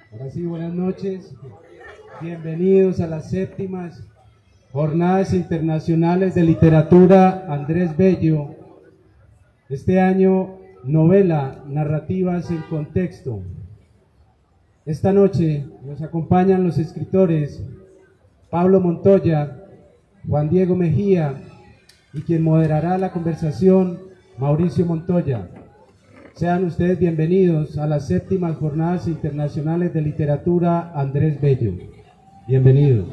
Ahora sí, buenas noches. Bienvenidos a las séptimas Jornadas Internacionales de Literatura Andrés Bello. Este año, novela, narrativas en contexto. Esta noche nos acompañan los escritores Pablo Montoya, Juan Diego Mejía y quien moderará la conversación, Mauricio Montoya. Sean ustedes bienvenidos a las séptimas Jornadas Internacionales de Literatura Andrés Bello. Bienvenidos.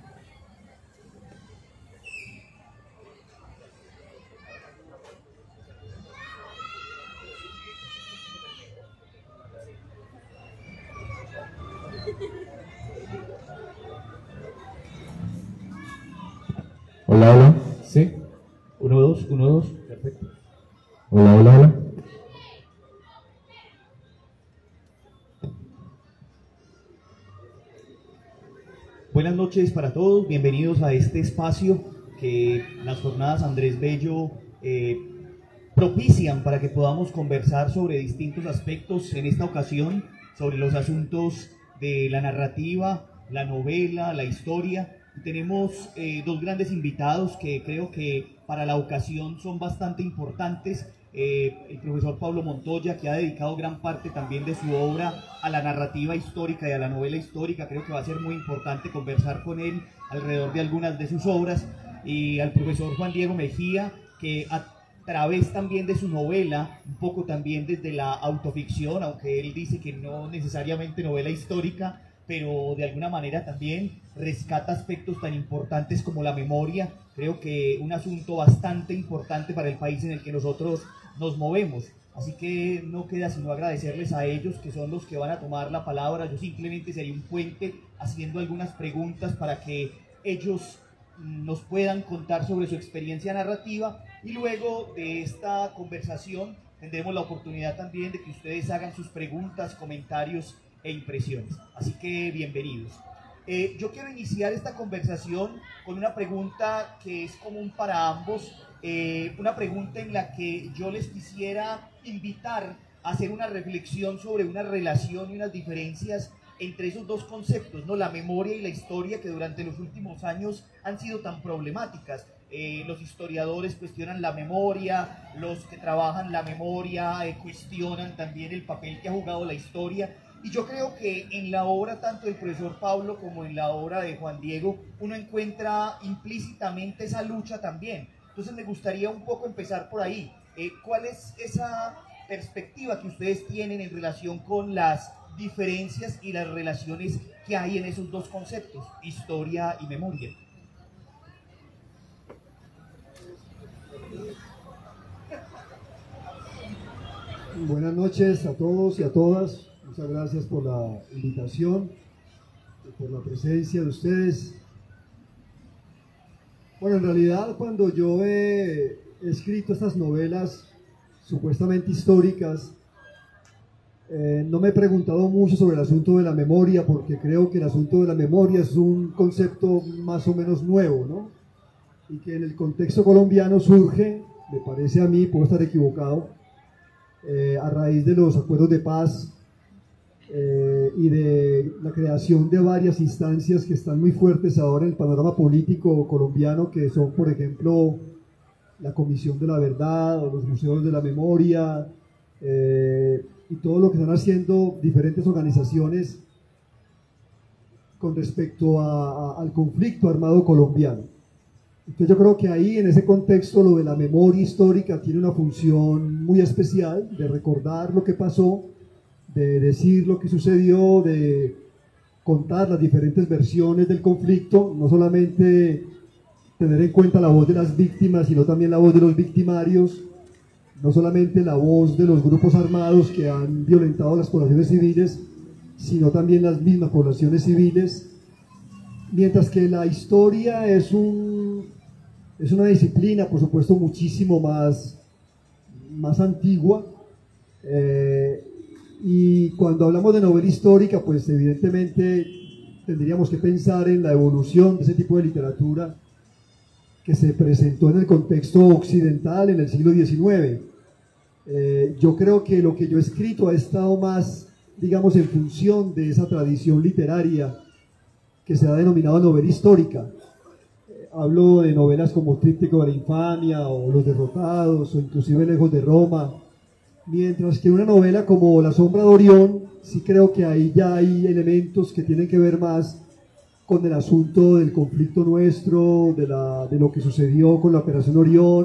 Hola, hola. Sí. 1, 2, 1, 2. Perfecto. Hola, hola, hola. Buenas noches para todos, bienvenidos a este espacio que las jornadas Andrés Bello propician para que podamos conversar sobre distintos aspectos, en esta ocasión sobre los asuntos de la narrativa, la novela, la historia. Tenemos dos grandes invitados que creo que para la ocasión son bastante importantes. El profesor Pablo Montoya, que ha dedicado gran parte también de su obra a la narrativa histórica y a la novela histórica. Creo que va a ser muy importante conversar con él alrededor de algunas de sus obras. Y al profesor Juan Diego Mejía, que a través también de su novela, un poco también desde la autoficción, aunque él dice que no necesariamente novela histórica, pero de alguna manera también rescata aspectos tan importantes como la memoria. Creo que un asunto bastante importante para el país en el que nosotros nos movemos. Así que no queda sino agradecerles a ellos, que son los que van a tomar la palabra. Yo simplemente sería un puente haciendo algunas preguntas para que ellos nos puedan contar sobre su experiencia narrativa, y luego de esta conversación tendremos la oportunidad también de que ustedes hagan sus preguntas, comentarios e impresiones. Así que bienvenidos. Yo quiero iniciar esta conversación con una pregunta que es común para ambos, una pregunta en la que yo les quisiera invitar a hacer una reflexión sobre una relación y unas diferencias entre esos dos conceptos, ¿no? La memoria y la historia, que durante los últimos años han sido tan problemáticas. Los historiadores cuestionan la memoria, los que trabajan la memoria cuestionan también el papel que ha jugado la historia. Y yo creo que en la obra tanto del profesor Pablo como en la obra de Juan Diego uno encuentra implícitamente esa lucha también. Entonces me gustaría un poco empezar por ahí. ¿Cuál es esa perspectiva que ustedes tienen en relación con las diferencias y las relaciones que hay en esos dos conceptos, historia y memoria? Buenas noches a todos y a todas. Muchas gracias por la invitación y por la presencia de ustedes. Bueno, en realidad cuando yo he escrito estas novelas supuestamente históricas, no me he preguntado mucho sobre el asunto de la memoria, porque creo que el asunto de la memoria es un concepto más o menos nuevo, ¿no? Y que en el contexto colombiano surge, me parece a mí, puedo estar equivocado, a raíz de los acuerdos de paz y de la creación de varias instancias que están muy fuertes ahora en el panorama político colombiano, que son, por ejemplo, la Comisión de la Verdad o los Museos de la Memoria, y todo lo que están haciendo diferentes organizaciones con respecto al conflicto armado colombiano. Entonces yo creo que ahí, en ese contexto, lo de la memoria histórica tiene una función muy especial, de recordar lo que pasó, de decir lo que sucedió, de contar las diferentes versiones del conflicto, no solamente tener en cuenta la voz de las víctimas, sino también la voz de los victimarios, no solamente la voz de los grupos armados que han violentado las poblaciones civiles, sino también las mismas poblaciones civiles, mientras que la historia es una disciplina, por supuesto, muchísimo más antigua, y cuando hablamos de novela histórica, pues evidentemente tendríamos que pensar en la evolución de ese tipo de literatura que se presentó en el contexto occidental en el siglo XIX. Yo creo que lo que yo he escrito ha estado más digamos, en función de esa tradición literaria que se ha denominado novela histórica. Hablo de novelas como Tríptico de la Infamia o Los Derrotados o inclusive Lejos de Roma, mientras que una novela como La Sombra de Orión, sí creo que ahí ya hay elementos que tienen que ver más con el asunto del conflicto nuestro, de lo que sucedió con la Operación Orión,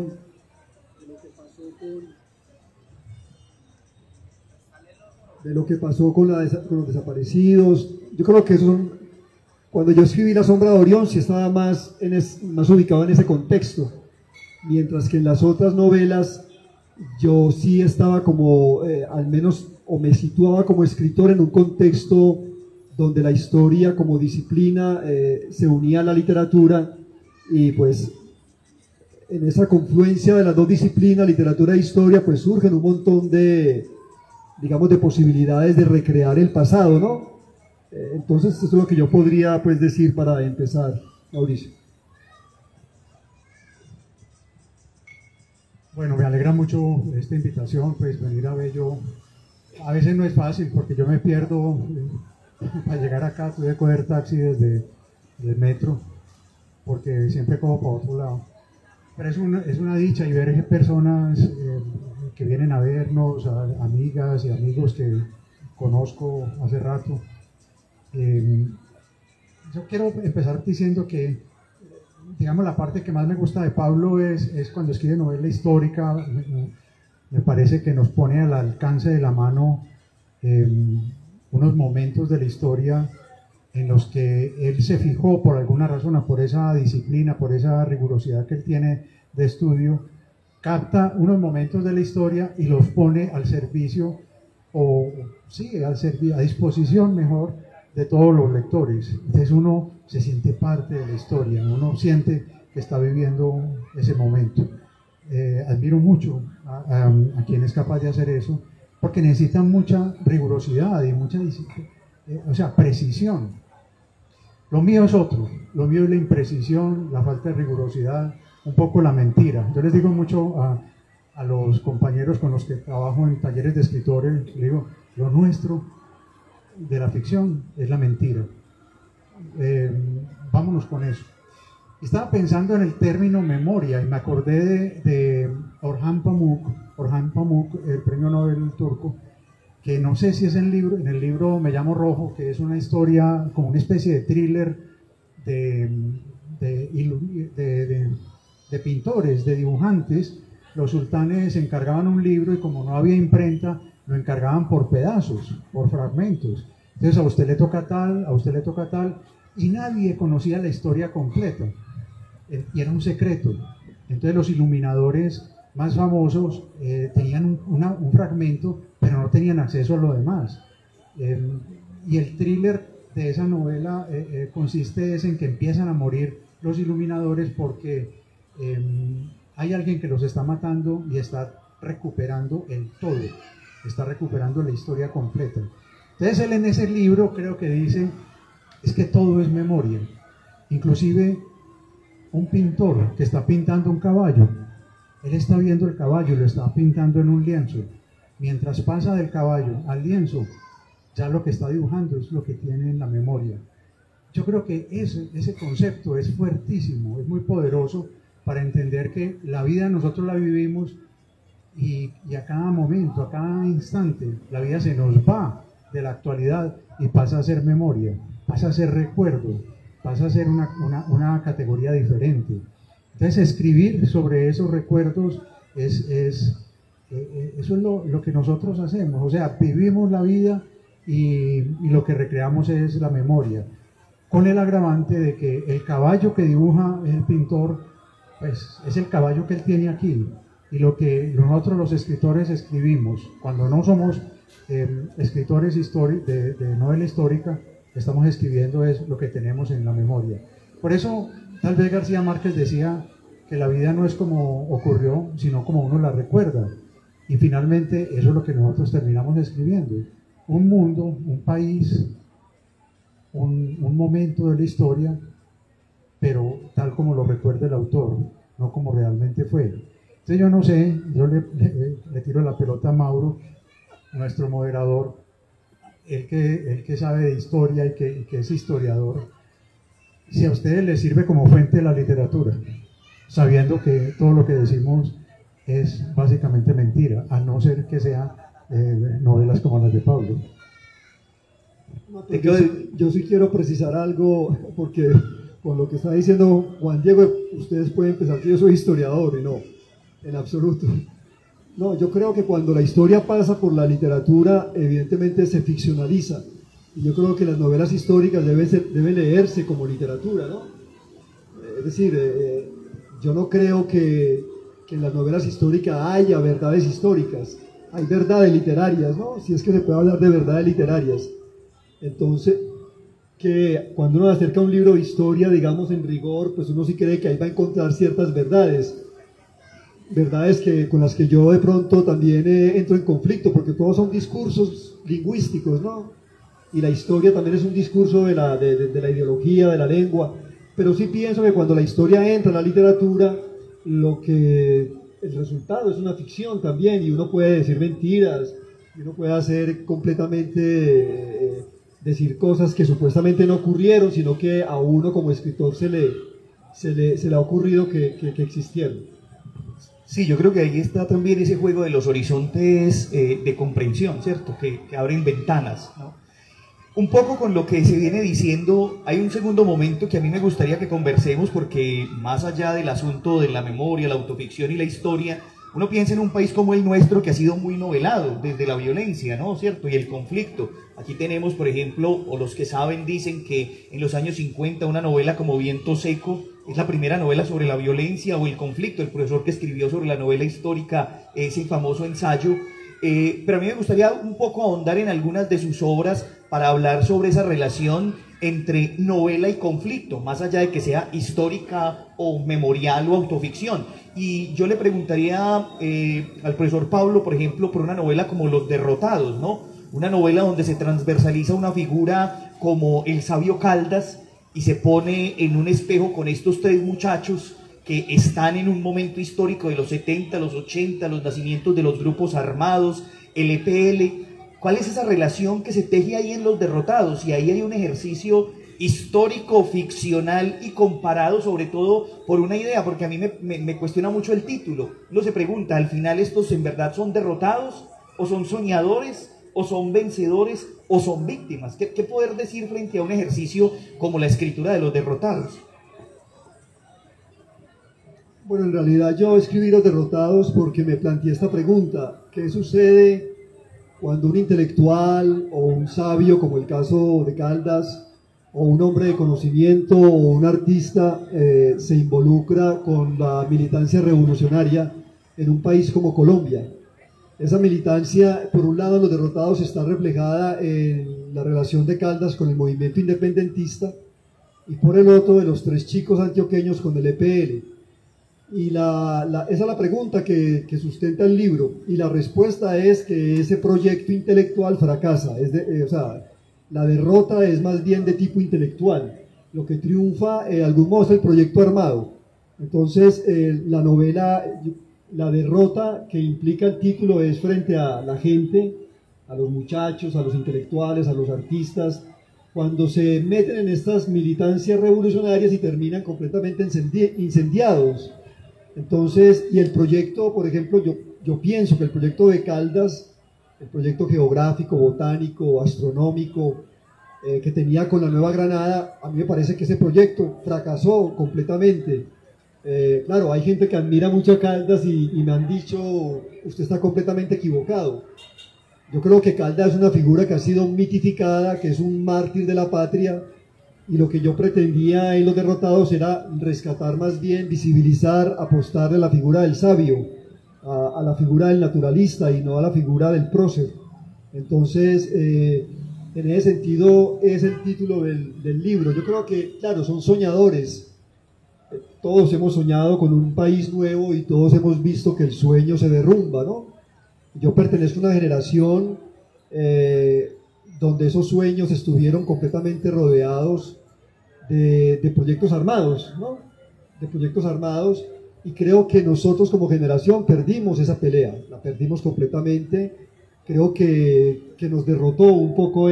de lo que pasó con los desaparecidos. Yo creo que eso son, cuando yo escribí La Sombra de Orión, sí estaba más ubicado en ese contexto, mientras que en las otras novelas yo sí estaba como, al menos, o me situaba como escritor en un contexto donde la historia como disciplina se unía a la literatura, y pues en esa confluencia de las dos disciplinas, literatura e historia, pues surgen un montón de, digamos, de posibilidades de recrear el pasado, ¿no? Entonces, eso es lo que yo podría, pues, decir para empezar, Mauricio. Bueno, me alegra mucho esta invitación, pues venir a Bello. A veces no es fácil porque yo me pierdo. Para llegar acá tuve que coger taxi desde el metro, porque siempre cojo para otro lado. Pero es una dicha, y ver personas que vienen a vernos, amigas y amigos que conozco hace rato. Yo quiero empezar diciendo que, digamos, la parte que más me gusta de Pablo es cuando escribe novela histórica. Me parece que nos pone al alcance de la mano unos momentos de la historia en los que él se fijó por alguna razón, por esa disciplina, por esa rigurosidad que él tiene de estudio, capta unos momentos de la historia y los pone al servicio, o sí, a disposición mejor de todos los lectores. Entonces uno se siente parte de la historia, uno siente que está viviendo ese momento. Admiro mucho a quien es capaz de hacer eso, porque necesitan mucha rigurosidad y mucha precisión. Lo mío es otro, lo mío es la imprecisión, la falta de rigurosidad, un poco la mentira. Yo les digo mucho a los compañeros con los que trabajo en talleres de escritores, les digo, lo nuestro de la ficción es la mentira. Vámonos con eso. Estaba pensando en el término memoria y me acordé de Orhan Pamuk, el premio Nobel turco, que no sé si es en el libro Me llamo Rojo, que es una historia como una especie de thriller de pintores, de dibujantes. Los sultanes encargaban un libro y como no había imprenta, lo encargaban por pedazos, por fragmentos. Entonces a usted le toca tal, a usted le toca tal, y nadie conocía la historia completa. Y era un secreto. Entonces los iluminadores más famosos tenían un fragmento, pero no tenían acceso a lo demás. Y el thriller de esa novela consiste en que empiezan a morir los iluminadores porque hay alguien que los está matando y está recuperando el todo, está recuperando la historia completa. Entonces él en ese libro creo que dice, es que todo es memoria. Inclusive un pintor que está pintando un caballo, él está viendo el caballo y lo está pintando en un lienzo. Mientras pasa del caballo al lienzo, ya lo que está dibujando es lo que tiene en la memoria. Yo creo que ese concepto es fuertísimo, es muy poderoso para entender que la vida nosotros la vivimos y a cada momento, a cada instante, la vida se nos va de la actualidad y pasa a ser memoria, pasa a ser recuerdo, pasa a ser una categoría diferente. Entonces escribir sobre esos recuerdos eso es lo que nosotros hacemos, o sea, vivimos la vida y lo que recreamos es la memoria, con el agravante de que el caballo que dibuja el pintor, pues es el caballo que él tiene aquí, y lo que nosotros los escritores escribimos, cuando no somos escritores de novela histórica, estamos escribiendo es lo que tenemos en la memoria. Por eso tal vez García Márquez decía que la vida no es como ocurrió, sino como uno la recuerda. Y finalmente eso es lo que nosotros terminamos escribiendo. Un mundo, un país, un momento de la historia, pero tal como lo recuerda el autor, no como realmente fue. Entonces yo no sé, yo le tiro la pelota a Mauro, nuestro moderador. él que sabe de historia y que es historiador, si a ustedes les sirve como fuente de la literatura, sabiendo que todo lo que decimos es básicamente mentira, a no ser que sean novelas como las de Pablo. No, yo sí quiero precisar algo, porque con lo que está diciendo Juan Diego, ustedes pueden pensar que yo soy historiador, y no, en absoluto. No, yo creo que cuando la historia pasa por la literatura, evidentemente se ficcionaliza. Y yo creo que las novelas históricas deben leerse como literatura, ¿no? Es decir, yo no creo que en las novelas históricas haya verdades históricas. Hay verdades literarias, ¿no? Si es que se puede hablar de verdades literarias. Entonces, que cuando uno acerca un libro de historia, digamos en rigor, pues uno sí cree que ahí va a encontrar ciertas verdades con las que yo de pronto también entro en conflicto, porque todos son discursos lingüísticos, ¿no? Y la historia también es un discurso de la ideología, de la lengua, pero sí pienso que cuando la historia entra en la literatura, el resultado es una ficción también, y uno puede decir mentiras, y uno puede hacer completamente, decir cosas que supuestamente no ocurrieron, sino que a uno como escritor se le ha ocurrido que existieron. Sí, yo creo que ahí está también ese juego de los horizontes de comprensión, ¿cierto? Que abren ventanas, ¿no? Un poco con lo que se viene diciendo, hay un segundo momento que a mí me gustaría que conversemos, porque más allá del asunto de la memoria, la autoficción y la historia, uno piensa en un país como el nuestro, que ha sido muy novelado desde la violencia, ¿no? ¿Cierto? Y el conflicto. Aquí tenemos, por ejemplo, o los que saben dicen que en los años 50 una novela como Viento Seco es la primera novela sobre la violencia o el conflicto, el profesor que escribió sobre la novela histórica, ese famoso ensayo. Pero a mí me gustaría un poco ahondar en algunas de sus obras para hablar sobre esa relación entre novela y conflicto, más allá de que sea histórica o memorial o autoficción. Y yo le preguntaría al profesor Pablo, por ejemplo, por una novela como Los Derrotados, ¿no? Una novela donde se transversaliza una figura como el sabio Caldas y se pone en un espejo con estos tres muchachos que están en un momento histórico de los 70, los 80, los nacimientos de los grupos armados, el EPL. ¿Cuál es esa relación que se teje ahí en Los Derrotados? Y ahí hay un ejercicio histórico, ficcional y comparado sobre todo por una idea, porque a mí me cuestiona mucho el título. Uno se pregunta, ¿al final estos en verdad son derrotados? ¿O son soñadores? ¿O son vencedores? ¿O son víctimas? ¿Qué poder decir frente a un ejercicio como la escritura de Los Derrotados? Bueno, en realidad yo escribí Los Derrotados porque me planteé esta pregunta: ¿qué sucede cuando un intelectual o un sabio, como el caso de Caldas, o un hombre de conocimiento o un artista se involucra con la militancia revolucionaria en un país como Colombia? Esa militancia, por un lado, en Los Derrotados está reflejada en la relación de Caldas con el movimiento independentista, y por el otro, de los tres chicos antioqueños con el EPL. Y esa es la pregunta que sustenta el libro, y la respuesta es que ese proyecto intelectual fracasa. O sea, la derrota es más bien de tipo intelectual. Lo que triunfa, de algún modo, es el proyecto armado. Entonces, la novela, la derrota que implica el título es frente a la gente, a los muchachos, a los intelectuales, a los artistas, cuando se meten en estas militancias revolucionarias y terminan completamente incendiados. Entonces, y el proyecto, por ejemplo, yo pienso que el proyecto de Caldas, el proyecto geográfico, botánico, astronómico, que tenía con la Nueva Granada, a mí me parece que ese proyecto fracasó completamente. Claro, hay gente que admira mucho a Caldas y me han dicho, usted está completamente equivocado. Yo creo que Caldas es una figura que ha sido mitificada, que es un mártir de la patria, y lo que yo pretendía en Los Derrotados era rescatar, más bien visibilizar, apostarle a la figura del sabio, a la figura del naturalista y no a la figura del prócer. Entonces, en ese sentido es el título del libro. Yo creo que, claro, son soñadores. Todos hemos soñado con un país nuevo y todos hemos visto que el sueño se derrumba, ¿no? Yo pertenezco a una generación donde esos sueños estuvieron completamente rodeados de proyectos armados, ¿no? De proyectos armados, y creo que nosotros como generación perdimos esa pelea, la perdimos completamente, creo que nos derrotó un poco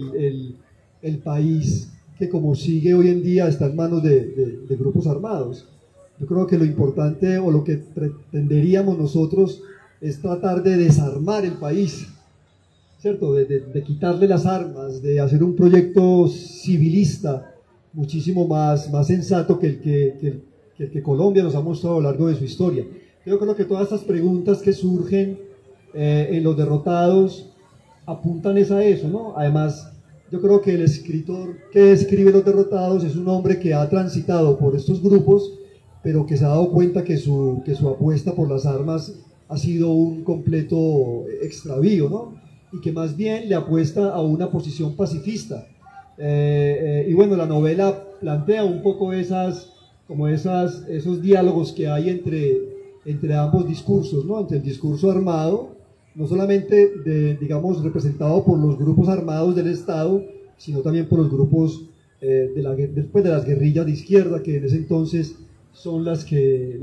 el país, que como sigue hoy en día está en manos de grupos armados. Yo creo que lo importante o lo que pretenderíamos nosotros es tratar de desarmar el país, ¿cierto? De quitarle las armas, de hacer un proyecto civilista muchísimo más sensato que el que Colombia nos ha mostrado a lo largo de su historia. Yo creo que todas estas preguntas que surgen en los derrotados apuntan a eso, ¿no? Además, yo creo que el escritor que escribe Los Derrotados es un hombre que ha transitado por estos grupos, pero que se ha dado cuenta que su apuesta por las armas ha sido un completo extravío, ¿no? Y que más bien le apuesta a una posición pacifista. Y bueno, la novela plantea un poco esos diálogos que hay entre ambos discursos, ¿no? Entre el discurso armado, no solamente digamos, representado por los grupos armados del Estado, sino también por los grupos después de las guerrillas de izquierda, que en ese entonces son en las que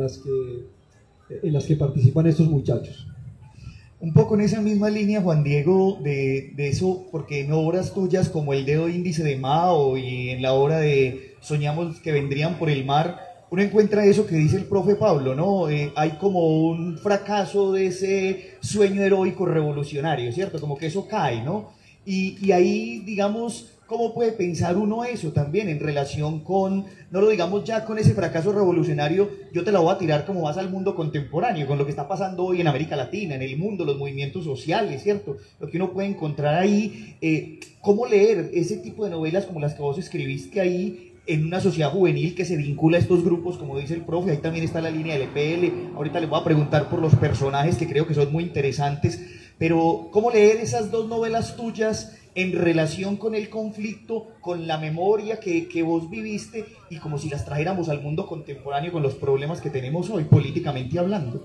participan estos muchachos. Un poco en esa misma línea, Juan Diego, de eso, porque en obras tuyas como El Dedo Índice de Mao y en la obra de Soñamos que vendrían por el mar, uno encuentra eso que dice el profe Pablo, ¿no? Hay como un fracaso de ese sueño heroico revolucionario, ¿cierto? Como que eso cae, ¿no? Y ahí, digamos, ¿cómo puede pensar uno eso también en relación con, no lo digamos ya con ese fracaso revolucionario, yo te la voy a tirar como vas al mundo contemporáneo, con lo que está pasando hoy en América Latina, en el mundo, los movimientos sociales, ¿cierto? Lo que uno puede encontrar ahí, ¿cómo leer ese tipo de novelas como las que vos escribiste ahí en una sociedad juvenil que se vincula a estos grupos, como dice el profe? Ahí también está la línea del EPL, ahorita les voy a preguntar por los personajes que creo que son muy interesantes, pero ¿cómo leer esas dos novelas tuyas en relación con el conflicto, con la memoria que vos viviste y como si las trajéramos al mundo contemporáneo con los problemas que tenemos hoy, políticamente hablando?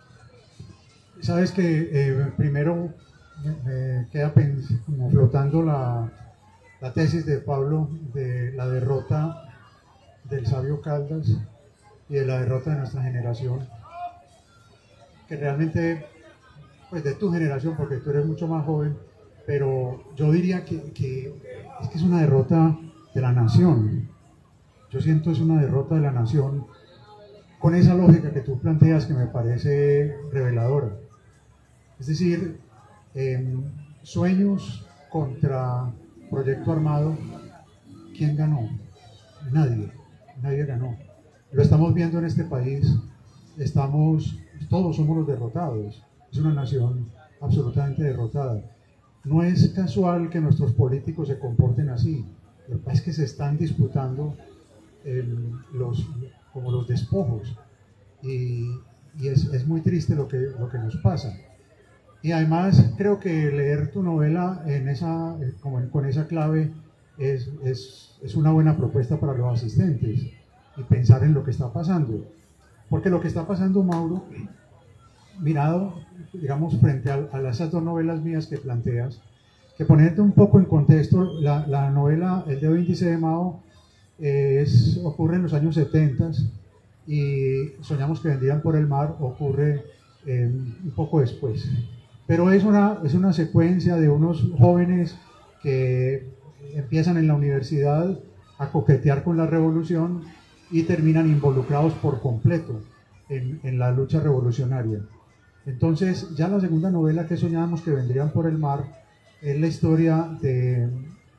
Sabes que primero me queda como flotando la tesis de Pablo de la derrota del sabio Caldas y de la derrota de nuestra generación, que realmente, pues de tu generación, porque tú eres mucho más joven, pero yo diría que es una derrota de la nación. Yo siento es una derrota de la nación con esa lógica que tú planteas, que me parece reveladora. Es decir, sueños contra proyecto armado, ¿quién ganó? Nadie ganó. Lo estamos viendo en este país, todos somos los derrotados, es una nación absolutamente derrotada. No es casual que nuestros políticos se comporten así, lo que pasa es que se están disputando como los despojos, y es muy triste lo que nos pasa. Y además creo que leer tu novela con esa clave es una buena propuesta para los asistentes, y pensar en lo que está pasando. Porque lo que está pasando, Mauro, mirado, digamos, frente a esas dos novelas mías que planteas, que ponerte un poco en contexto, la novela El Dedo Índice de Mao ocurre en los años 70 y Soñamos que vendrían por el mar ocurre un poco después. Pero es una secuencia de unos jóvenes que empiezan en la universidad a coquetear con la revolución y terminan involucrados por completo en la lucha revolucionaria. Entonces, ya la segunda novela, que Soñábamos que vendrían por el mar, es la historia de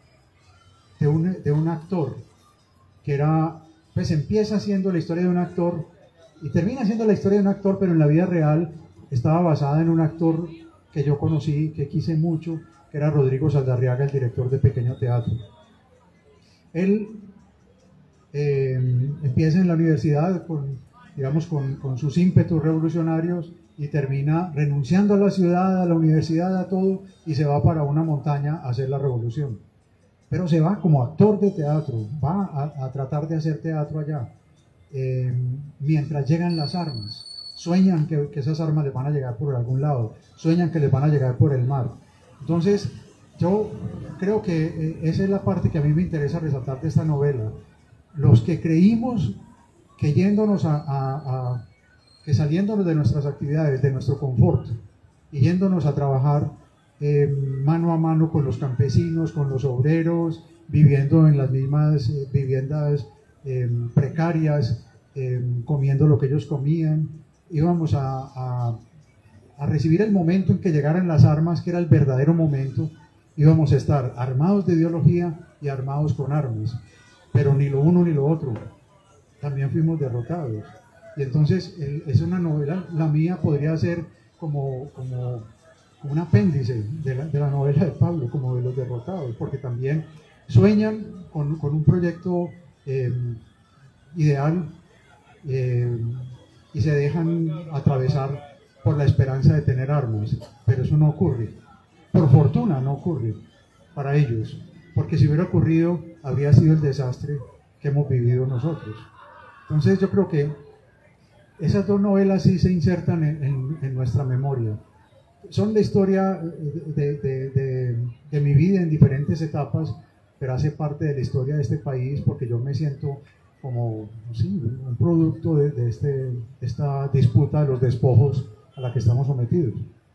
un actor que pues empieza siendo la historia de un actor y termina siendo la historia de un actor, pero en la vida real estaba basada en un actor que yo conocí, que quise mucho, que era Rodrigo Saldarriaga, el director de Pequeño Teatro. Él empieza en la universidad con sus ímpetus revolucionarios y termina renunciando a la ciudad, a la universidad, a todo, y se va para una montaña a hacer la revolución. Pero se va como actor de teatro, va a tratar de hacer teatro allá, mientras llegan las armas. Sueñan que esas armas les van a llegar por algún lado, sueñan que les van a llegar por el mar. Entonces, yo creo que esa es la parte que a mí me interesa resaltar de esta novela. Los que creímos que que saliéndonos de nuestras actividades, de nuestro confort, y yéndonos a trabajar, mano a mano con los campesinos, con los obreros, viviendo en las mismas viviendas precarias, comiendo lo que ellos comían. Íbamos a recibir el momento en que llegaran las armas, que era el verdadero momento. Íbamos a estar armados de ideología y armados con armas, pero ni lo uno ni lo otro. También fuimos derrotados. Y entonces es una novela, la mía podría ser como un apéndice de la novela de Pablo, como de los derrotados, porque también sueñan con un proyecto ideal y se dejan atravesar por la esperanza de tener armas, pero eso no ocurre. Por fortuna no ocurre para ellos, porque si hubiera ocurrido habría sido el desastre que hemos vivido nosotros. Entonces yo creo que esas dos novelas sí se insertan en nuestra memoria. Son la historia de mi vida en diferentes etapas, pero hace parte de la historia de este país, porque yo me siento como sí, un producto de esta disputa de los despojos a la que estamos sometidos.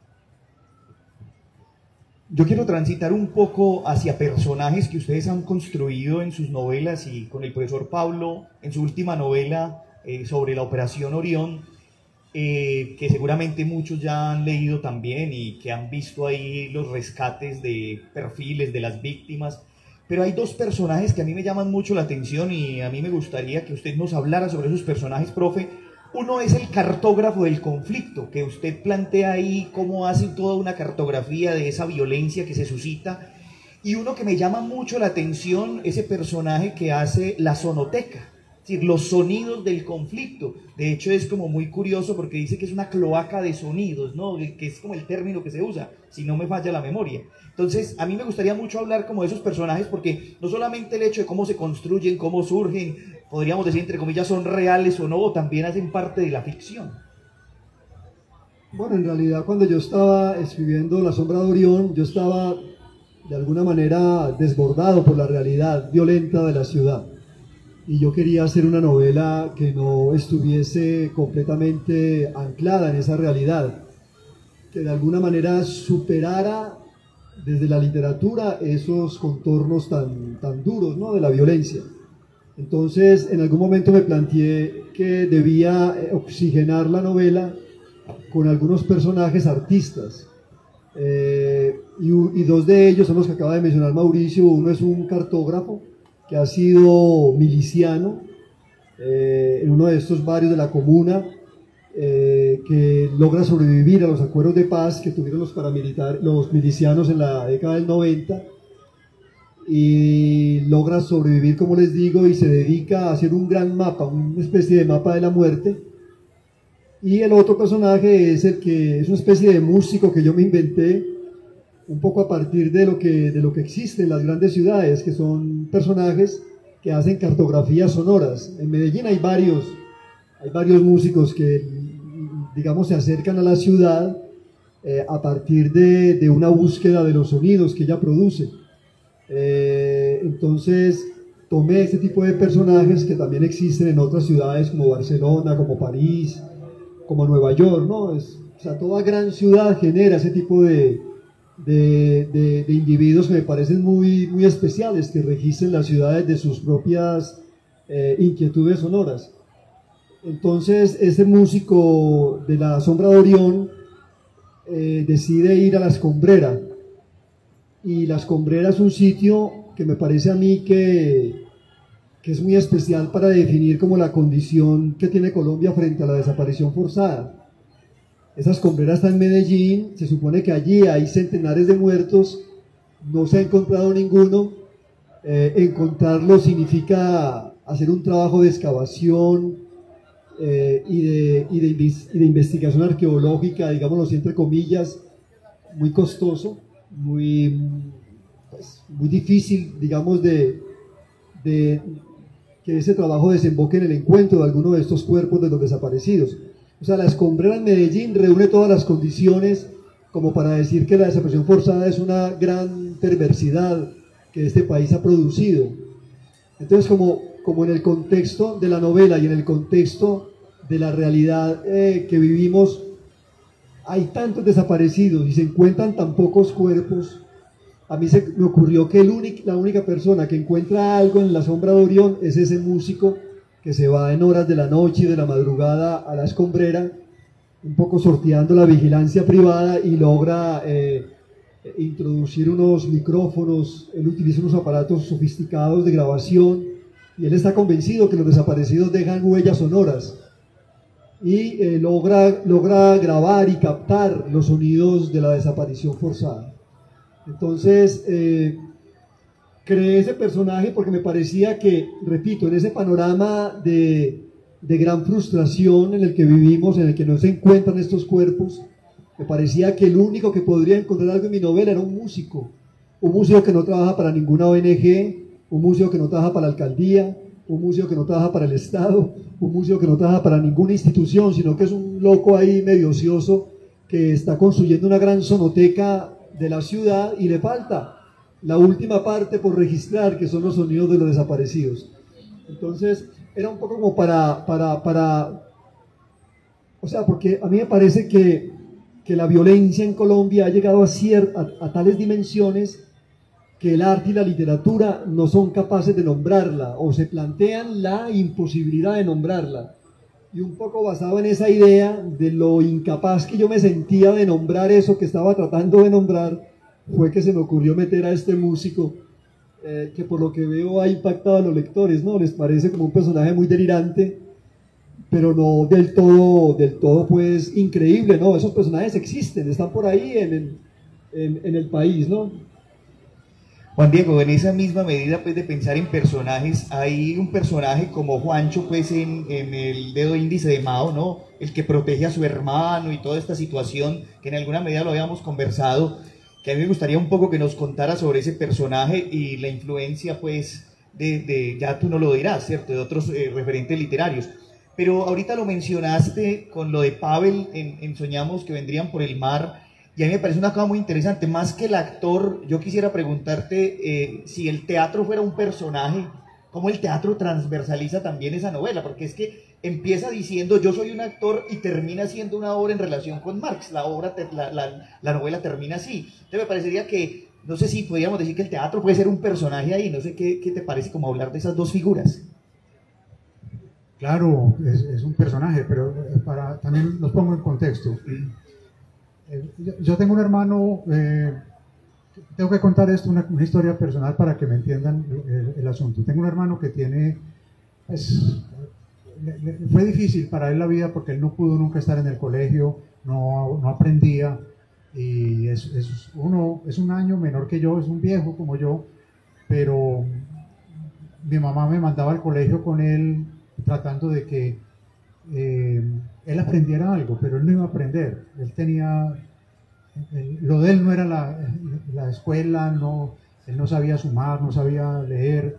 Yo quiero transitar un poco hacia personajes que ustedes han construido en sus novelas y con el profesor Pablo en su última novela sobre la Operación Orión, que seguramente muchos ya han leído también y que han visto ahí los rescates de perfiles de las víctimas. Pero hay dos personajes que a mí me llaman mucho la atención y a mí me gustaría que usted nos hablara sobre esos personajes, profe. Uno es el cartógrafo del conflicto, que usted plantea ahí cómo hace toda una cartografía de esa violencia que se suscita. Y uno que me llama mucho la atención, ese personaje que hace la sonoteca, es decir, los sonidos del conflicto. De hecho es como muy curioso porque dice que es una cloaca de sonidos, ¿no? Que es como el término que se usa, si no me falla la memoria. Entonces, a mí me gustaría mucho hablar como de esos personajes, porque no solamente el hecho de cómo se construyen, cómo surgen, podríamos decir entre comillas, son reales o no, también hacen parte de la ficción. Bueno, en realidad cuando yo estaba escribiendo La Sombra de Orión, yo estaba de alguna manera desbordado por la realidad violenta de la ciudad. Y yo quería hacer una novela que no estuviese completamente anclada en esa realidad, que de alguna manera superara desde la literatura esos contornos tan duros, ¿no?, de la violencia. Entonces, en algún momento me planteé que debía oxigenar la novela con algunos personajes artistas. Y dos de ellos son los que acaba de mencionar Mauricio. Uno es un cartógrafo que ha sido miliciano en uno de estos barrios de la comuna, que logra sobrevivir a los acuerdos de paz que tuvieron los milicianos en la década del 90, y logra sobrevivir, como les digo, y se dedica a hacer un gran mapa, una especie de mapa de la muerte. Y el otro personaje es el que es una especie de músico que yo me inventé un poco a partir de lo que existe en las grandes ciudades, que son personajes que hacen cartografías sonoras. En Medellín hay varios músicos que, digamos, se acercan a la ciudad a partir de una búsqueda de los sonidos que ella produce. Entonces tomé este tipo de personajes que también existen en otras ciudades como Barcelona, como París, como Nueva York, ¿no? O sea, toda gran ciudad genera ese tipo de individuos que me parecen muy, muy especiales, que registren las ciudades de sus propias inquietudes sonoras. Entonces este músico de La Sombra de Orión decide ir a La Escombrera, y La Escombrera es un sitio que me parece a mí que es muy especial para definir como la condición que tiene Colombia frente a la desaparición forzada. Esa Escombrera está en Medellín, se supone que allí hay centenares de muertos, no se ha encontrado ninguno. Encontrarlo significa hacer un trabajo de excavación y de investigación arqueológica, digámoslo entre comillas, muy costoso, muy difícil, digamos, de que ese trabajo desemboque en el encuentro de alguno de estos cuerpos de los desaparecidos. O sea, La Escombrera en Medellín reúne todas las condiciones como para decir que la desaparición forzada es una gran perversidad que este país ha producido. Entonces, como en el contexto de la novela y en el contexto de la realidad que vivimos, hay tantos desaparecidos y se encuentran tan pocos cuerpos, a mí se me ocurrió que la única persona que encuentra algo en la sombra de Orión es ese músico que se va en horas de la noche y de la madrugada a la escombrera, un poco sorteando la vigilancia privada, y logra introducir unos micrófonos. Él utiliza unos aparatos sofisticados de grabación y él está convencido que los desaparecidos dejan huellas sonoras, y logra grabar y captar los sonidos de la desaparición forzada. Entonces creé ese personaje porque me parecía que, repito, en ese panorama de gran frustración en el que vivimos, en el que no se encuentran estos cuerpos, me parecía que el único que podría encontrar algo en mi novela era un músico que no trabaja para ninguna ONG, un músico que no trabaja para la alcaldía, un músico que no trabaja para el Estado, un músico que no trabaja para ninguna institución, sino que es un loco ahí medio ocioso que está construyendo una gran sonoteca de la ciudad y le falta la última parte por registrar, que son los sonidos de los desaparecidos. Entonces era un poco como o sea, porque a mí me parece que la violencia en Colombia ha llegado a tales dimensiones que el arte y la literatura no son capaces de nombrarla, o se plantean la imposibilidad de nombrarla. Y un poco basado en esa idea de lo incapaz que yo me sentía de nombrar eso que estaba tratando de nombrar, fue que se me ocurrió meter a este músico, que por lo que veo ha impactado a los lectores, ¿no? Les parece como un personaje muy delirante, pero no del todo pues increíble, ¿no? Esos personajes existen, están por ahí en el país, ¿no? Juan Diego, en esa misma medida pues de pensar en personajes, hay un personaje como Juancho pues en el dedo índice de Mao, ¿no? El que protege a su hermano y toda esta situación que en alguna medida lo habíamos conversado, que a mí me gustaría un poco que nos contara sobre ese personaje y la influencia pues ya tú no lo dirás, ¿cierto?, de otros referentes literarios. Pero ahorita lo mencionaste con lo de Pavel en Soñamos que vendrían por el mar. Y a mí me parece una cosa muy interesante, más que el actor, yo quisiera preguntarte si el teatro fuera un personaje, cómo el teatro transversaliza también esa novela, porque es que empieza diciendo yo soy un actor y termina siendo una obra en relación con Marx, la novela termina así. Entonces me parecería que, no sé si podríamos decir que el teatro puede ser un personaje ahí, no sé qué te parece como hablar de esas dos figuras. Claro, es un personaje, pero también los pongo en contexto. Yo tengo un hermano, tengo que contar esto, una historia personal para que me entiendan el asunto. Tengo un hermano que tiene, fue difícil para él la vida porque él no pudo nunca estar en el colegio, no aprendía, y es un año menor que yo, es un viejo como yo, pero mi mamá me mandaba al colegio con él tratando de que él aprendiera algo, pero él no iba a aprender. Lo de él no era la escuela, él no sabía sumar, no sabía leer,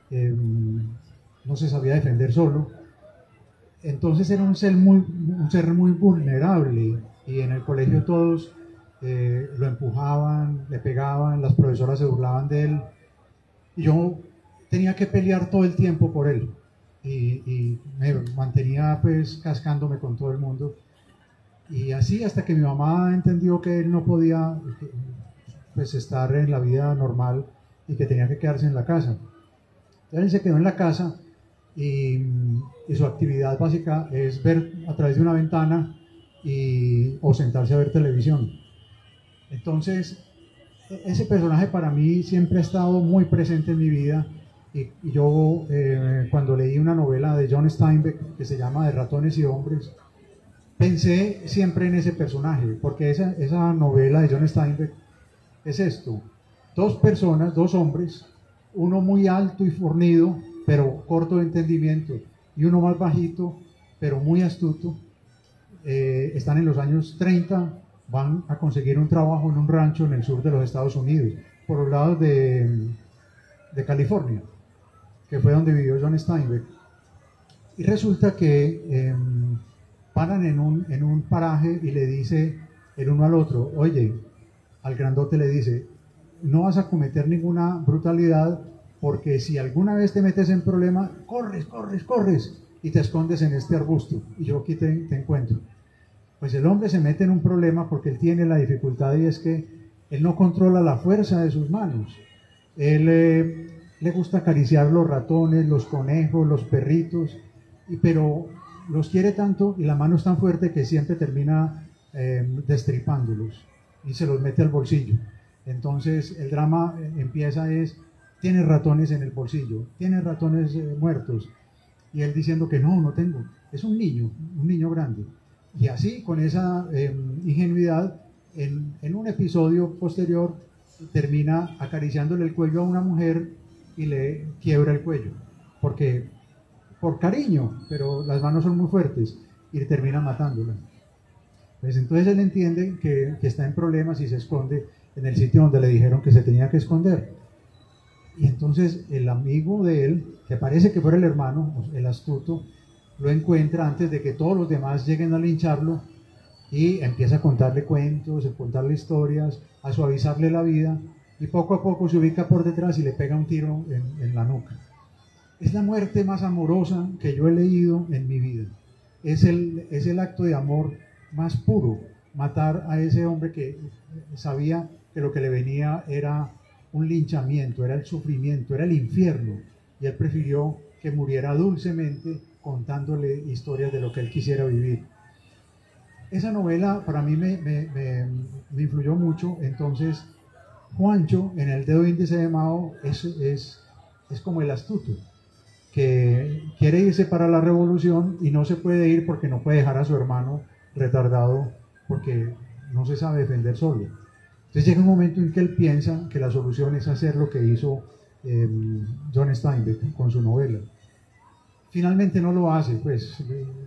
no se sabía defender solo. Entonces era un ser muy vulnerable, y en el colegio todos lo empujaban, le pegaban, las profesoras se burlaban de él, y yo tenía que pelear todo el tiempo por él. Y me mantenía pues cascándome con todo el mundo, y así hasta que mi mamá entendió que él no podía pues estar en la vida normal y que tenía que quedarse en la casa. Entonces él se quedó en la casa, y su actividad básica es ver a través de una ventana o sentarse a ver televisión. Entonces ese personaje para mí siempre ha estado muy presente en mi vida. Y yo cuando leí una novela de John Steinbeck que se llama De ratones y hombres, pensé siempre en ese personaje, porque esa novela de John Steinbeck es esto: dos personas, dos hombres, uno muy alto y fornido, pero corto de entendimiento, y uno más bajito, pero muy astuto. Están en los años 30, van a conseguir un trabajo en un rancho en el sur de los Estados Unidos, por los lados de California, que fue donde vivió John Steinbeck. Y resulta que paran en un paraje y le dice el uno al otro, oye, al grandote le dice, no vas a cometer ninguna brutalidad, porque si alguna vez te metes en problema, corres y te escondes en este arbusto y yo aquí te encuentro. Pues el hombre se mete en un problema porque él tiene la dificultad y es que él no controla la fuerza de sus manos. Él le gusta acariciar los ratones, los conejos, los perritos, pero los quiere tanto y la mano es tan fuerte que siempre termina destripándolos y se los mete al bolsillo. Entonces el drama empieza tiene ratones en el bolsillo, tiene ratones muertos, y él diciendo que no tengo, es un niño grande. Y así, con esa ingenuidad, en un episodio posterior, termina acariciándole el cuello a una mujer y le quiebra el cuello, porque por cariño, pero las manos son muy fuertes, y termina matándola. Pues entonces él entiende que está en problemas y se esconde en el sitio donde le dijeron que se tenía que esconder. Y entonces el amigo de él, que parece que fuera el hermano, el astuto, lo encuentra antes de que todos los demás lleguen a lincharlo y empieza a contarle cuentos, a contarle historias, a suavizarle la vida, y poco a poco se ubica por detrás y le pega un tiro en la nuca. Es la muerte más amorosa que yo he leído en mi vida. Es el acto de amor más puro, matar a ese hombre que sabía que lo que le venía era un linchamiento, era el sufrimiento, era el infierno, y él prefirió que muriera dulcemente contándole historias de lo que él quisiera vivir. Esa novela para mí me influyó mucho. Entonces Juancho, en El dedo índice de Mao, es como el astuto, que quiere irse para la revolución y no se puede ir porque no puede dejar a su hermano retardado, porque no se sabe defender solo. Entonces llega un momento en que él piensa que la solución es hacer lo que hizo John Steinbeck con su novela. Finalmente no lo hace, pues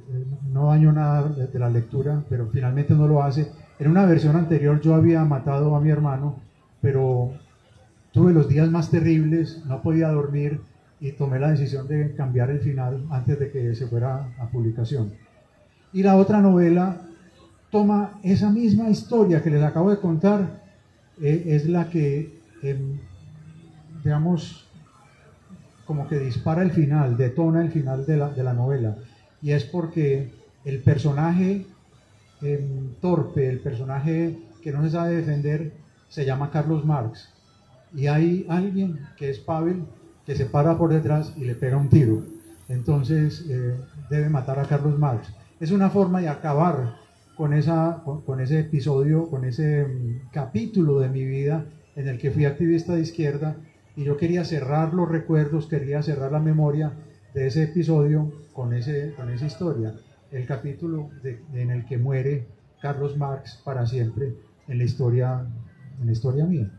no daño nada de la lectura, pero finalmente no lo hace. En una versión anterior yo había matado a mi hermano, pero tuve los días más terribles, no podía dormir y tomé la decisión de cambiar el final antes de que se fuera a publicación. Y la otra novela toma esa misma historia que les acabo de contar, es la que, digamos, como que dispara el final, detona el final de la novela, y es porque el personaje torpe, el personaje que no se sabe defender, se llama Carlos Marx, y hay alguien que es Pavel que se para por detrás y le pega un tiro. Entonces debe matar a Carlos Marx. Es una forma de acabar con ese episodio, con ese capítulo de mi vida en el que fui activista de izquierda, y yo quería cerrar los recuerdos, quería cerrar la memoria de ese episodio con esa historia, el capítulo en el que muere Carlos Marx para siempre en la historia mía.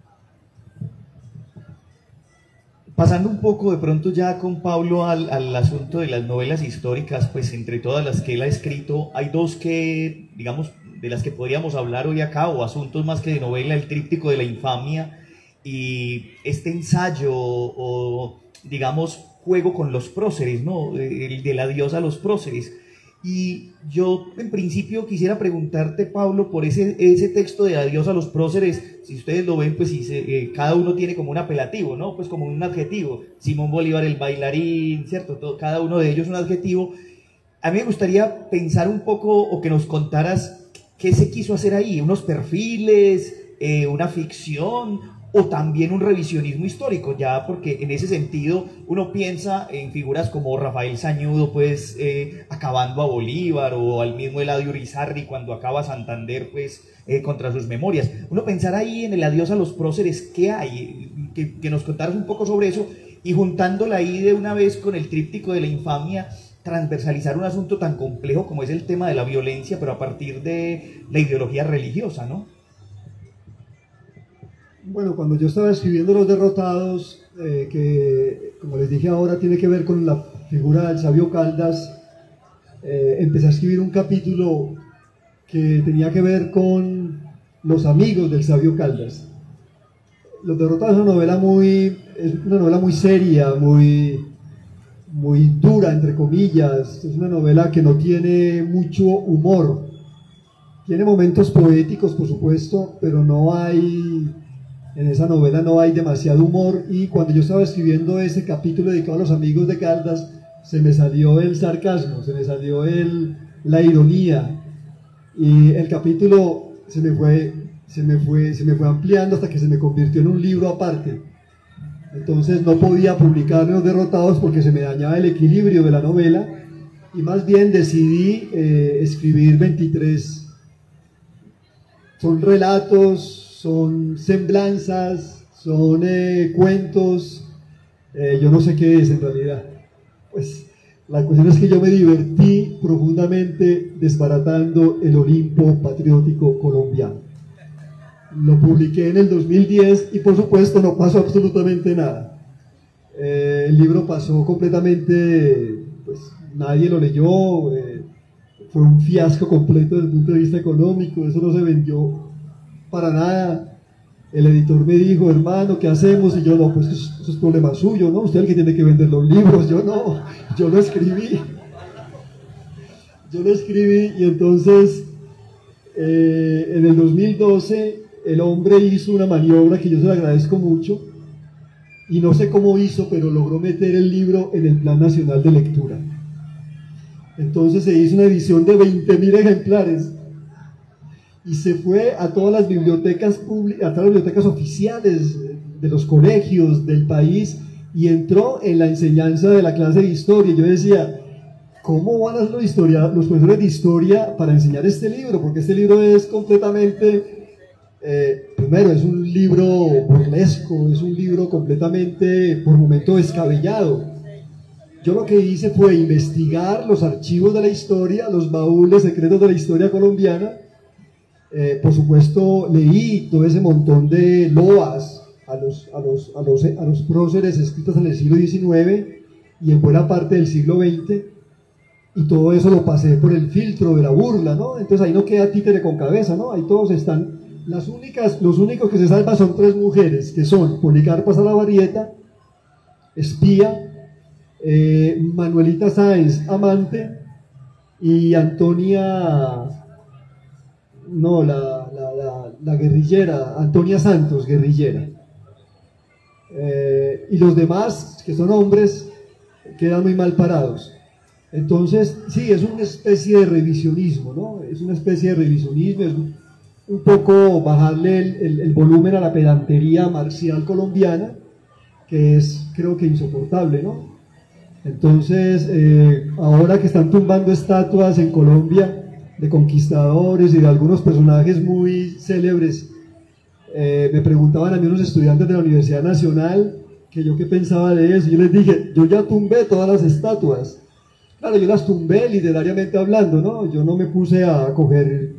Pasando un poco de pronto ya con Pablo al asunto de las novelas históricas, pues entre todas las que él ha escrito, hay dos que, digamos, de las que podríamos hablar hoy acá, o asuntos más que de novela: el tríptico de la infamia y este ensayo o, digamos, juego con los próceres, ¿no? El del adiós a los próceres. Y yo en principio quisiera preguntarte, Pablo, por ese texto de adiós a los próceres. Si ustedes lo ven, pues cada uno tiene como un apelativo, ¿no? Pues como un adjetivo. Simón Bolívar el bailarín, ¿cierto? Cada uno de ellos un adjetivo. A mí me gustaría pensar un poco, o que nos contaras qué se quiso hacer ahí, unos perfiles, una ficción, o también un revisionismo histórico, ya, porque en ese sentido uno piensa en figuras como Rafael Sañudo, pues acabando a Bolívar, o al mismo Eladio Urizarri cuando acaba Santander, pues contra sus memorias. Uno pensar ahí en el adiós a los próceres, ¿qué hay? Que nos contaras un poco sobre eso, y juntándola ahí de una vez con el tríptico de la infamia, transversalizar un asunto tan complejo como es el tema de la violencia, pero a partir de la ideología religiosa, ¿no? Bueno, cuando yo estaba escribiendo Los Derrotados, que como les dije ahora tiene que ver con la figura del Sabio Caldas, empecé a escribir un capítulo que tenía que ver con los amigos del Sabio Caldas. Los Derrotados es una novela muy seria, muy dura, entre comillas. Es una novela que no tiene mucho humor. Tiene momentos poéticos, por supuesto, pero en esa novela no hay demasiado humor, y cuando yo estaba escribiendo ese capítulo dedicado a los amigos de Caldas, se me salió el sarcasmo, se me salió la ironía, Y el capítulo se me fue ampliando hasta que se me convirtió en un libro aparte. Entonces no podía publicar Los Derrotados porque se me dañaba el equilibrio de la novela, y más bien decidí escribir 23. Son relatos, son semblanzas, son cuentos, yo no sé qué es en realidad. Pues la cuestión es que yo me divertí profundamente desbaratando el Olimpo patriótico colombiano. Lo publiqué en el 2010 y por supuesto no pasó absolutamente nada. El libro pasó completamente, pues nadie lo leyó, fue un fiasco completo desde el punto de vista económico, eso no se vendió para nada. El editor me dijo, hermano, ¿qué hacemos? Y yo, no, pues eso es problema suyo, ¿no? Usted es el que tiene que vender los libros, yo no, yo lo escribí. Yo lo escribí y entonces en el 2012 el hombre hizo una maniobra que yo se le agradezco mucho, y no sé cómo hizo, pero logró meter el libro en el Plan Nacional de Lectura. Entonces se hizo una edición de 20.000 ejemplares y se fue a todas las bibliotecas públicas, a todas las bibliotecas oficiales de los colegios del país, y entró en la enseñanza de la clase de historia. Yo decía, ¿cómo van a hacer los profesores de historia para enseñar este libro? Porque este libro es completamente... primero, es un libro burlesco, es un libro completamente, por momento, descabellado. Yo lo que hice fue investigar los archivos de la historia, los baúles secretos de la historia colombiana. Por supuesto, leí todo ese montón de loas a los próceres escritos en el siglo XIX y en buena parte del siglo XX, y todo eso lo pasé por el filtro de la burla, ¿no? Entonces ahí no queda títere con cabeza, ¿no? Ahí todos están. Los únicos que se salvan son 3 mujeres, que son Policarpa Salabarrieta, espía, Manuelita Sáenz, amante, y Antonia, no, la guerrillera, Antonia Santos, guerrillera. Y los demás, que son hombres, quedan muy mal parados. Entonces, sí, es una especie de revisionismo, ¿no? Es una especie de revisionismo, es un poco bajarle el volumen a la pedantería marcial colombiana, que es, creo que, insoportable, ¿no? Entonces, ahora que están tumbando estatuas en Colombia de conquistadores y de algunos personajes muy célebres, me preguntaban a mí unos estudiantes de la Universidad Nacional que yo qué pensaba de eso. Yo les dije, yo ya tumbé todas las estatuas. Claro, yo las tumbé literariamente hablando, ¿no? Yo no me puse a coger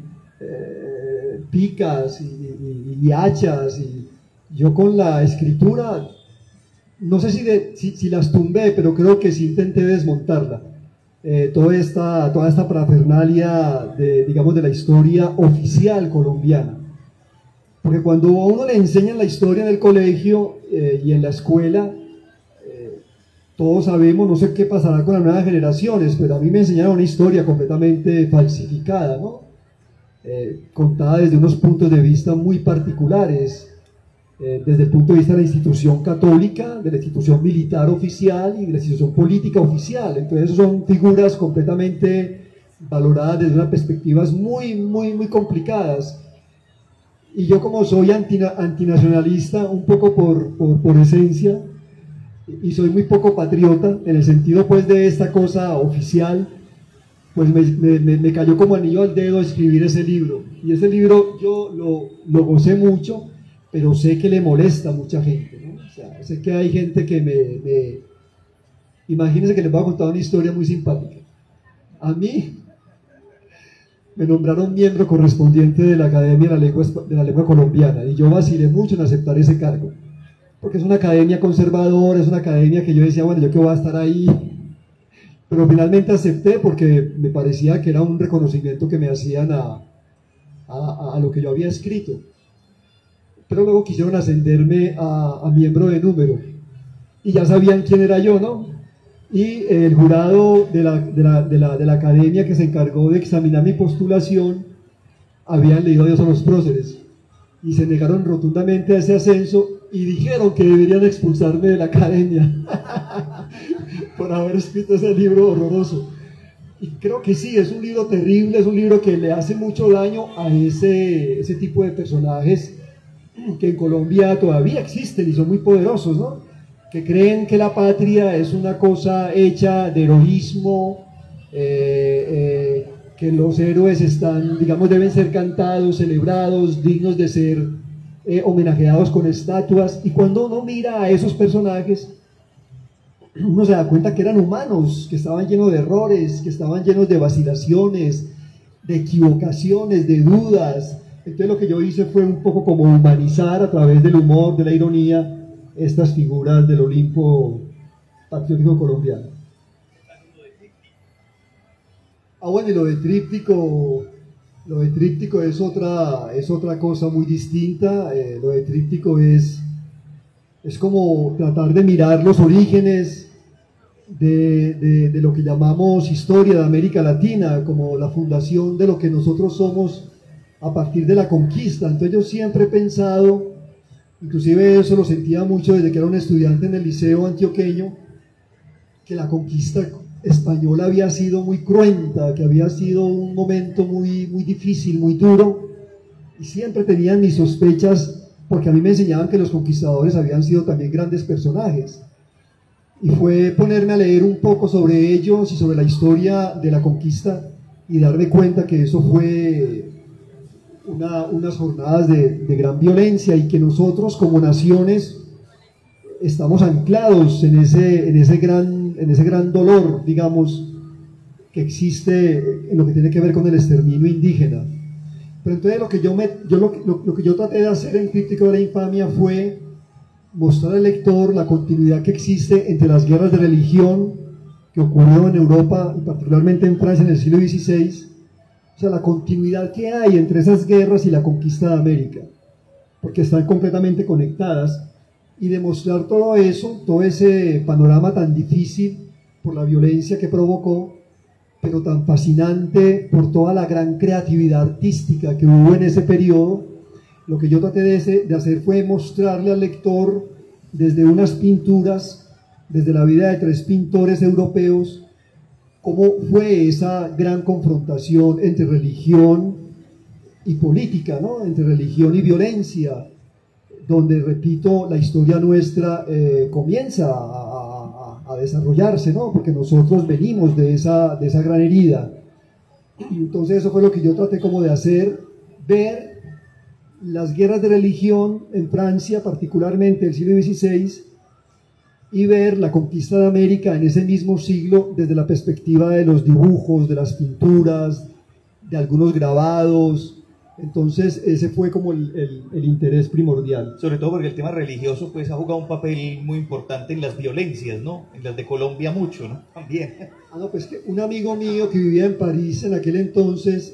picas y hachas, y yo con la escritura, no sé si las tumbé, pero creo que sí intenté desmontarla. Toda esta parafernalia digamos, de la historia oficial colombiana. Porque cuando a uno le enseñan la historia en el colegio y en la escuela, todos sabemos, no sé qué pasará con las nuevas generaciones, pero a mí me enseñaron una historia completamente falsificada, ¿no? Contada desde unos puntos de vista muy particulares, desde el punto de vista de la institución católica, de la institución militar oficial y de la institución política oficial. Entonces son figuras completamente valoradas desde unas perspectivas muy, muy, muy complicadas. Y yo, como soy antinacionalista, un poco por esencia, y soy muy poco patriota, en el sentido pues de esta cosa oficial, pues me cayó como anillo al dedo escribir ese libro. Y ese libro yo lo gocé mucho, pero sé que le molesta a mucha gente, ¿no? O sea, sé que hay gente que imagínense que les voy a contar una historia muy simpática. A mí me nombraron miembro correspondiente de la Academia de la Lengua Colombiana, y yo vacilé mucho en aceptar ese cargo, porque es una academia conservadora, es una academia que yo decía, bueno, yo que voy a estar ahí, pero finalmente acepté porque me parecía que era un reconocimiento que me hacían a lo que yo había escrito. Pero luego quisieron ascenderme a miembro de número, y ya sabían quién era yo, ¿no? Y el jurado de la academia que se encargó de examinar mi postulación habían leído a Dios a los próceres, y se negaron rotundamente a ese ascenso, y dijeron que deberían expulsarme de la academia por haber escrito ese libro horroroso. Y creo que sí, es un libro terrible, es un libro que le hace mucho daño a ese tipo de personajes que en Colombia todavía existen y son muy poderosos, ¿no? Que creen que la patria es una cosa hecha de heroísmo, que los héroes están, digamos, deben ser cantados, celebrados, dignos de ser homenajeados con estatuas. Y cuando uno mira a esos personajes, uno se da cuenta que eran humanos, que estaban llenos de errores, que estaban llenos de vacilaciones, de equivocaciones, de dudas. Entonces lo que yo hice fue un poco como humanizar a través del humor, de la ironía, estas figuras del Olimpo patriótico colombiano. Bueno, y lo de tríptico es otra cosa muy distinta. Lo de tríptico es como tratar de mirar los orígenes de lo que llamamos historia de América Latina, como la fundación de lo que nosotros somos a partir de la conquista. Entonces yo siempre he pensado, inclusive eso lo sentía mucho desde que era un estudiante en el liceo antioqueño, que la conquista española había sido muy cruenta, que había sido un momento muy, muy difícil, muy duro, y siempre tenían mis sospechas, porque a mí me enseñaban que los conquistadores habían sido también grandes personajes. Y fue ponerme a leer un poco sobre ellos y sobre la historia de la conquista y darme cuenta que eso fue unas jornadas de gran violencia, y que nosotros como naciones estamos anclados en ese gran dolor, digamos, que existe en lo que tiene que ver con el exterminio indígena. Pero entonces lo que yo traté de hacer en Tríptico de la Infamia fue mostrar al lector la continuidad que existe entre las guerras de religión que ocurrieron en Europa y particularmente en Francia en el siglo XVI, o sea, la continuidad que hay entre esas guerras y la conquista de América, porque están completamente conectadas, y demostrar todo eso, todo ese panorama tan difícil por la violencia que provocó, pero tan fascinante por toda la gran creatividad artística que hubo en ese periodo. Lo que yo traté de hacer fue mostrarle al lector desde unas pinturas, desde la vida de 3 pintores europeos, cómo fue esa gran confrontación entre religión y política, ¿no? Entre religión y violencia, donde, repito, la historia nuestra comienza a desarrollarse, ¿no? Porque nosotros venimos de esa gran herida. Y entonces eso fue lo que yo traté como de hacer, ver las guerras de religión en Francia, particularmente el siglo XVI, y ver la conquista de América en ese mismo siglo desde la perspectiva de los dibujos, de las pinturas, de algunos grabados. Entonces ese fue como el interés primordial. Sobre todo porque el tema religioso pues ha jugado un papel muy importante en las violencias, ¿no? En las de Colombia mucho, ¿no? También. No, pues que un amigo mío que vivía en París en aquel entonces,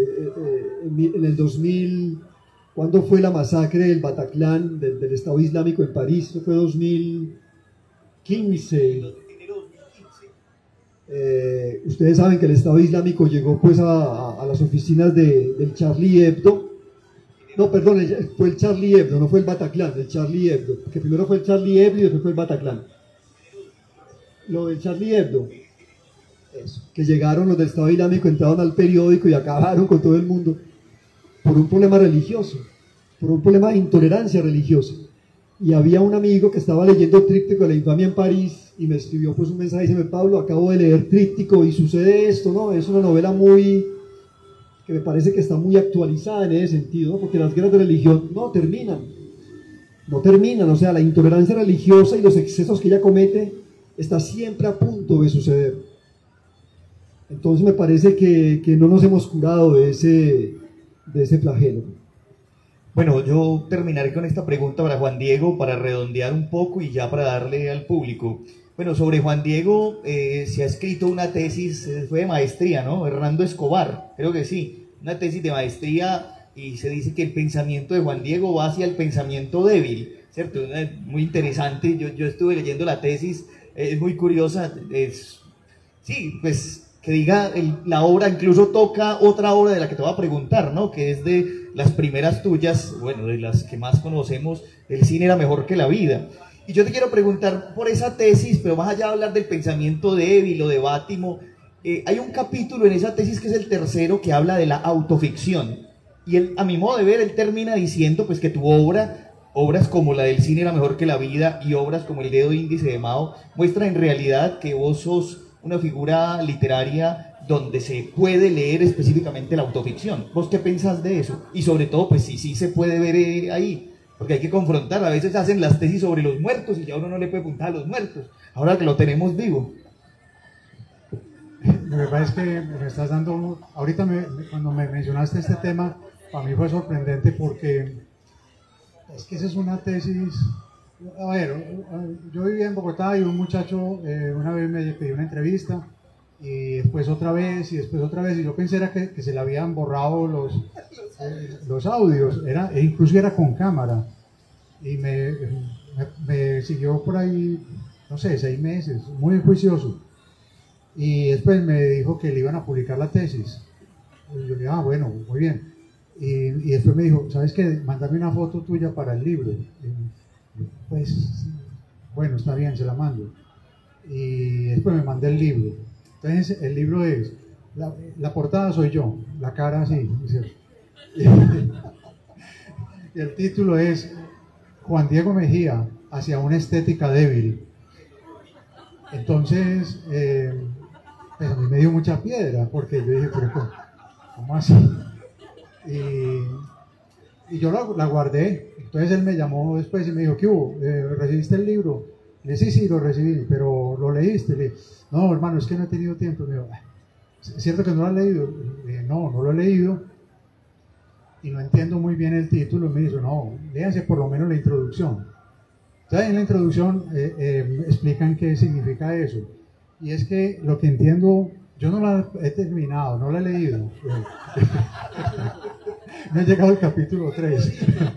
en el 2000, ¿cuándo fue la masacre del Bataclan, del Estado Islámico en París? Eso fue 2015. Ustedes saben que el Estado Islámico llegó pues a las oficinas del Charlie Hebdo. No, perdón, fue el Charlie Hebdo, no fue el Bataclan, el Charlie Hebdo, que primero fue el Charlie Hebdo y después fue el Bataclan. Lo del Charlie Hebdo, eso, que llegaron los del Estado Islámico, entraron al periódico y acabaron con todo el mundo por un problema religioso, por un problema de intolerancia religiosa. Y había un amigo que estaba leyendo Tríptico de la Infamia en París y me escribió pues un mensaje y dice: Pablo, acabo de leer Tríptico y sucede esto, ¿no? Es una novela que me parece que está muy actualizada en ese sentido, ¿no? Porque las guerras de religión no terminan, o sea, la intolerancia religiosa y los excesos que ella comete está siempre a punto de suceder. Entonces me parece que no nos hemos curado de ese flagelo. Bueno, yo terminaré con esta pregunta para Juan Diego, para redondear un poco y ya para darle al público. Bueno, sobre Juan Diego se ha escrito una tesis, fue de maestría, ¿no? Hernando Escobar, creo que sí, una tesis de maestría, y se dice que el pensamiento de Juan Diego va hacia el pensamiento débil, ¿cierto? Muy interesante, yo estuve leyendo la tesis, es muy curiosa, sí, pues que diga, la obra incluso toca otra obra de la que te voy a preguntar, ¿no? Que es de las primeras tuyas, bueno, de las que más conocemos, el cine era mejor que la vida. Y yo te quiero preguntar por esa tesis, pero más allá de hablar del pensamiento débil o de Bátimo, Hay un capítulo en esa tesis que es el tercero que habla de la autoficción. Y él, a mi modo de ver, él termina diciendo pues que tu obras como la del cine era mejor que la vida y obras como El dedo índice de Mao muestran en realidad que vos sos una figura literaria donde se puede leer específicamente la autoficción. ¿Vos qué pensás de eso? Y sobre todo, pues sí se puede ver ahí, porque hay que confrontar. A veces hacen las tesis sobre los muertos y ya uno no le puede apuntar a los muertos, ahora que lo tenemos vivo. Lo que pasa es que me estás dando, ahorita cuando me mencionaste este tema, para mí fue sorprendente porque es que esa es una tesis. A ver, yo vivía en Bogotá y un muchacho una vez me pidió una entrevista y después otra vez y después otra vez y yo pensé era que se le habían borrado los audios, incluso era con cámara y me siguió por ahí, no sé, 6 meses, muy juicioso. Y después me dijo que le iban a publicar la tesis. Y yo le dije, bueno, muy bien. Y después me dijo, ¿sabes qué? Mándame una foto tuya para el libro. Pues, bueno, está bien, se la mando. Y después me mandé el libro. Entonces, el libro es, la portada soy yo, la cara así. Y el título es Juan Diego Mejía, hacia una estética débil. Entonces, pues a mí me dio mucha piedra, porque yo dije, pero ¿cómo así? Y yo la guardé. Entonces él me llamó después y me dijo, ¿qué hubo? ¿Recibiste el libro? Le dije, sí, lo recibí, pero ¿lo leíste? Le dije, no, hermano, es que no he tenido tiempo. Me dijo, ¿es cierto que no lo has leído? Le dije, no lo he leído y no entiendo muy bien el título. Me dijo, no, léanse por lo menos la introducción. Entonces en la introducción explican qué significa eso. Y es que lo que entiendo, yo no la he terminado, no la he leído. No he llegado al capítulo 3.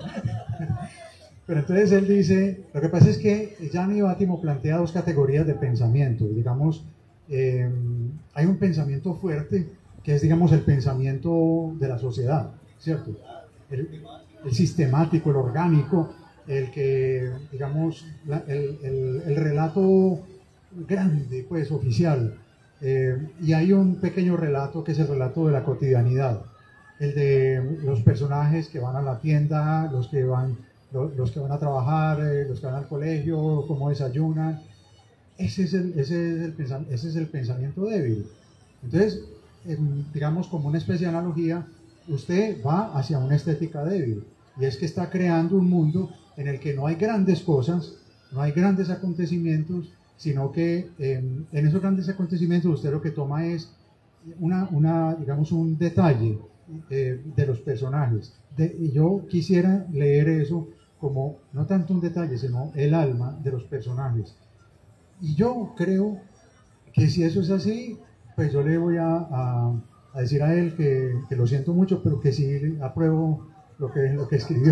Pero entonces él dice, lo que pasa es que Gianni Bátimo plantea 2 categorías de pensamiento. Digamos, hay un pensamiento fuerte, que es, digamos, el pensamiento de la sociedad, ¿cierto? El sistemático, el orgánico, el que, digamos, el relato grande, pues, oficial. Y hay un pequeño relato que es el relato de la cotidianidad, el de los personajes que van a la tienda, los que van a trabajar, los que van al colegio, cómo desayunan. Ese es el pensamiento débil. Entonces, digamos, como una especie de analogía, usted va hacia una estética débil, y es que está creando un mundo en el que no hay grandes cosas, no hay grandes acontecimientos, sino que en esos grandes acontecimientos usted lo que toma es digamos, un detalle de los personajes. Y yo quisiera leer eso como no tanto un detalle, sino el alma de los personajes. Y yo creo que si eso es así, pues yo le voy a decir a él que lo siento mucho, pero que sí apruebo lo que escribió.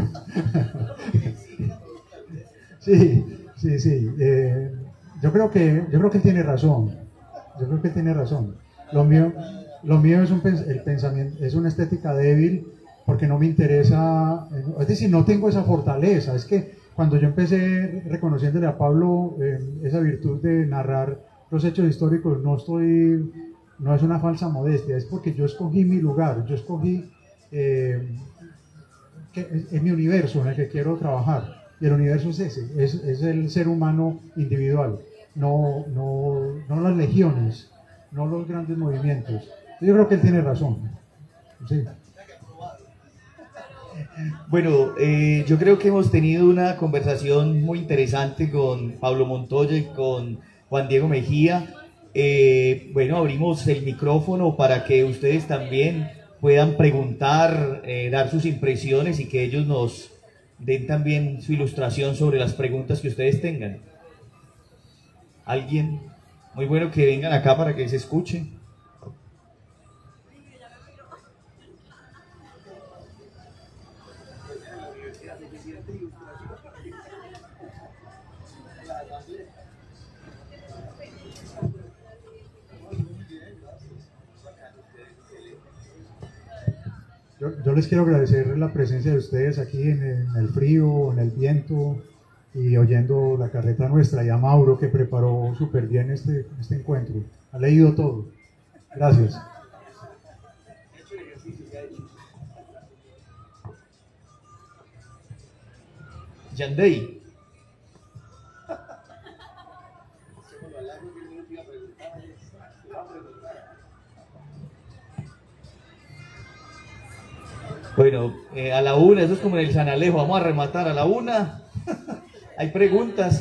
Sí. Yo creo que él tiene razón. Lo mío es el pensamiento, es una estética débil, porque no me interesa, es decir, no tengo esa fortaleza. Es que cuando yo empecé reconociéndole a Pablo esa virtud de narrar los hechos históricos, no es una falsa modestia, es porque yo escogí mi lugar, yo escogí es mi universo en el que quiero trabajar. Y el universo es ese, es el ser humano individual, no las legiones, no los grandes movimientos. Yo creo que él tiene razón. Sí. Bueno, yo creo que hemos tenido una conversación muy interesante con Pablo Montoya y con Juan Diego Mejía. Bueno, abrimos el micrófono para que ustedes también puedan preguntar, dar sus impresiones y que ellos nos den también su ilustración sobre las preguntas que ustedes tengan. ¿Alguien? Muy bueno que vengan acá para que se escuche. Yo les quiero agradecer la presencia de ustedes aquí en el frío, en el viento y oyendo la carreta nuestra, y a Mauro, que preparó súper bien este encuentro. Ha leído todo. Gracias. Yandey. Bueno, a la una, eso es como en el San Alejo, vamos a rematar a la una. Hay preguntas.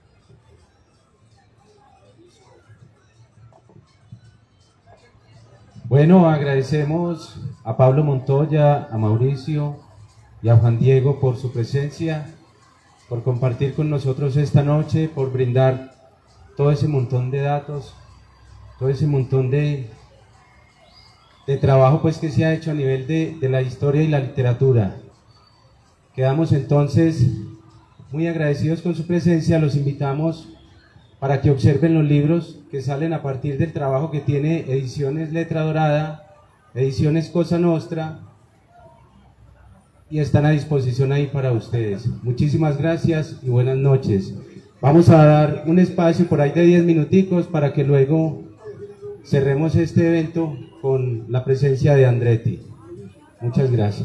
Bueno, agradecemos a Pablo Montoya, a Mauricio y a Juan Diego por su presencia, por compartir con nosotros esta noche, por brindar todo ese montón de datos, todo ese montón de trabajo pues que se ha hecho a nivel de la historia y la literatura. Quedamos entonces muy agradecidos con su presencia. Los invitamos para que observen los libros que salen a partir del trabajo que tiene Ediciones Letra Dorada, Ediciones Cosa Nostra, y están a disposición ahí para ustedes. Muchísimas gracias y buenas noches. Vamos a dar un espacio por ahí de 10 minuticos para que luego cerremos este evento con la presencia de Andretti. Muchas gracias.